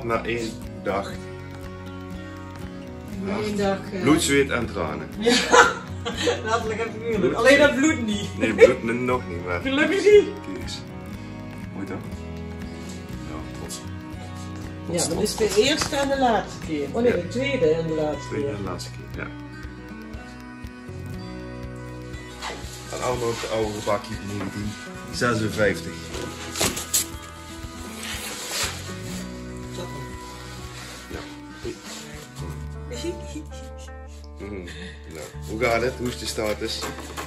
na 1 dag. Na 1 dag. Bloed, zweet en tranen. Ja, letterlijk en figuurlijk. Alleen dat bloed niet. Nee, bloed nog niet, maar. Gelukkig niet. Kijk eens. Mooi toch? Ja, trots. Ja, dat is de eerste en de laatste keer. Oh nee, de tweede en de laatste Tweede keer. en de laatste keer, ja. En allemaal op de oude bakje van 1956. Ja. Nou, hoe gaat het? Hoe is de status?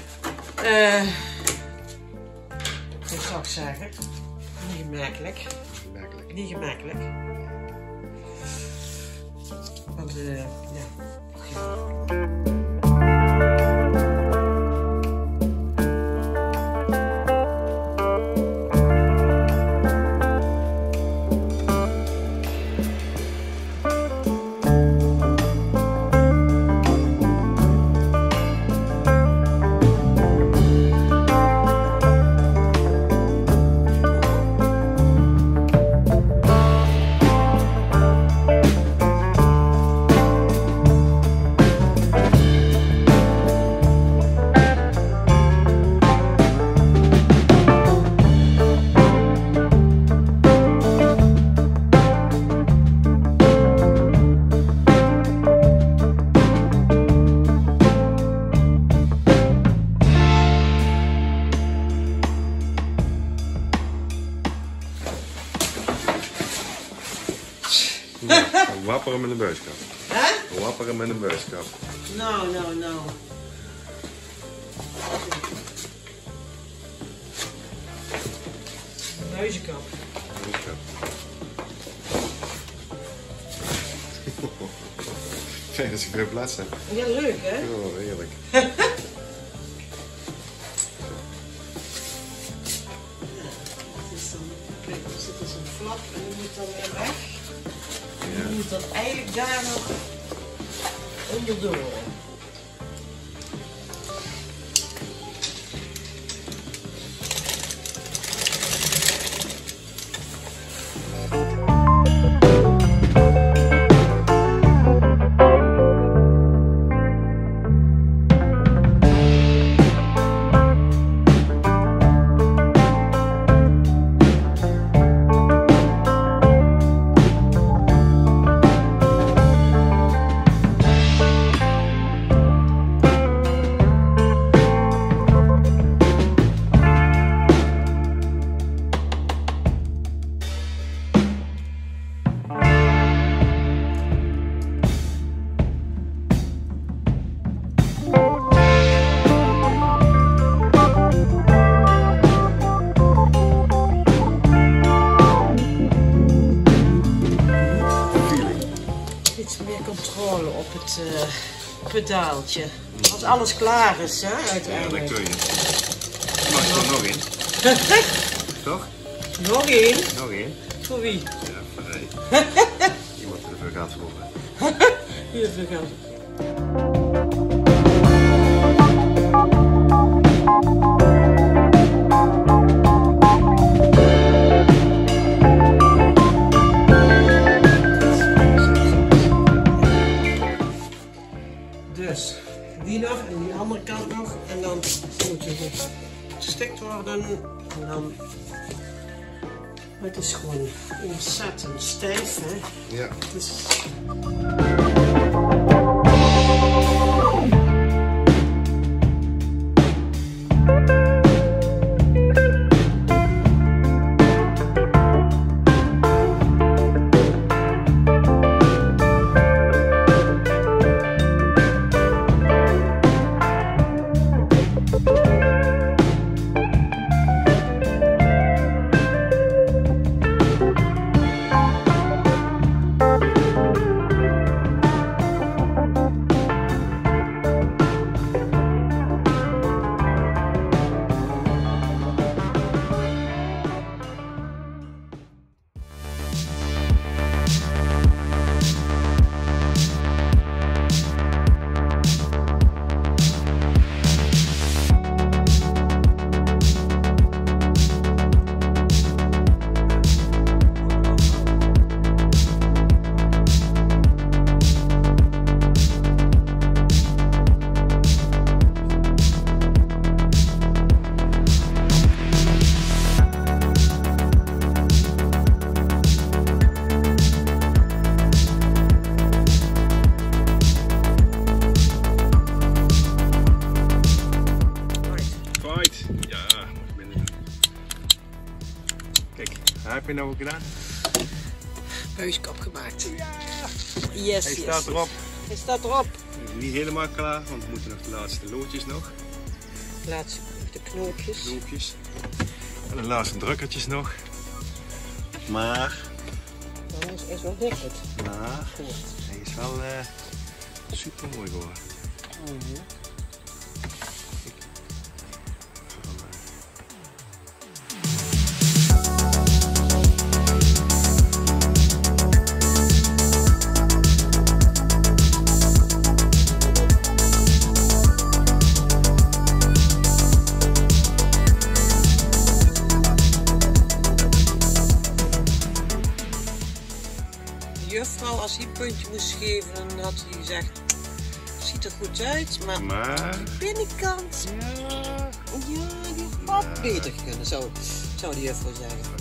Ik zou zeggen, niet gemakkelijk. Merkelijk. Niet gemakkelijk. Want ja. Een wapperen met een buiskap. Hè? Een wapperen met een buiskap. Nou. Muizenkap. Buiskap. Fijn dat ik weer plaats heb. Ja, leuk hè? Oh, heerlijk. Er zit dus een flap en die moet dan weer weg. Ja. Je moet dat eigenlijk daar nog onderdoor. Controle op het pedaaltje. Als alles klaar is, hè, Ja, uiteindelijk. dat kun je. Mag je er nog in? Toch? Nog één? Nog één? Voor wie? Ja, voor iemand die ervoor gaat voelen. Hier gaan. Dus die nog en die andere kant nog en dan moet je gestikt worden en dan, het is gewoon ontzettend stijf hè. Ja. Het is... je nou ook gedaan? Buiskap gemaakt. Ja! Yes, Hij yes. staat erop. Hij staat erop. Niet helemaal klaar, want we moeten nog de laatste loodjes nog. Laatste de knoopjes. Knoopjes. En de laatste drukkertjes nog. Maar Dat is wel liquid. hij is wel super mooi geworden. Juffrouw, als hij een puntje moest geven, dan had hij gezegd, ziet er goed uit, maar de binnenkant, Ja. ja, die had wat beter kunnen, zou de juffrouw zeggen.